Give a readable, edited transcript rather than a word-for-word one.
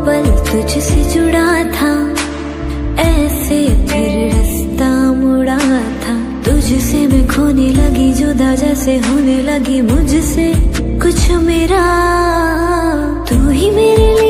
पल तुझसे जुड़ा था, ऐसे फिर रास्ता मुड़ा था। तुझसे मैं खोने लगी, जुदा जैसे होने लगी मुझसे कुछ मेरा। तू ही मेरे लिए